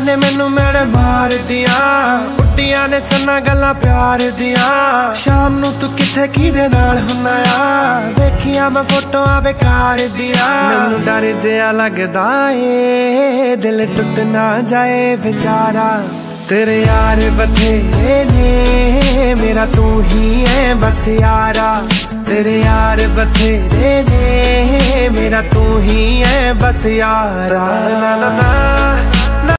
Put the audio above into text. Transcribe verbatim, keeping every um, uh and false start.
ने मैनू मेरे मार दिया, उड्डियां ने चन्ना गल्लां प्यार दिया। शाम नू तू किथे किदे नाल हुन्ना आ, वेखिया मैं फोटोआं बेकार दिया। मैनू डर जिहा लगदा ए दिल टुट ना जाए बेचारा। तेरे यार बथेरे ने मेरा तू ही है बस यारा। तेरे यार बथेरे ने मेरा तू ही है बस यारा। ना ना ना